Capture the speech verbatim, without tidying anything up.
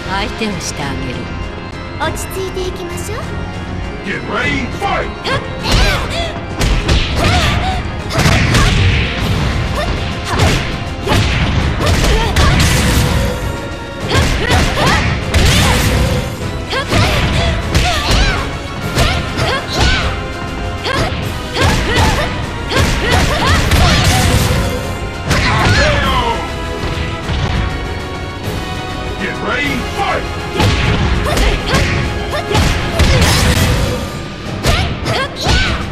相手をしてあげる。 落ち着いていきましょう。 Get ready, fight! Get ready, fight! Yeah!